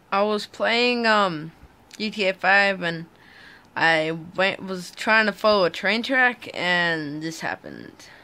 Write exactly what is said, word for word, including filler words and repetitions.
I was playing um G T A five and I went was trying to follow a train track and this happened.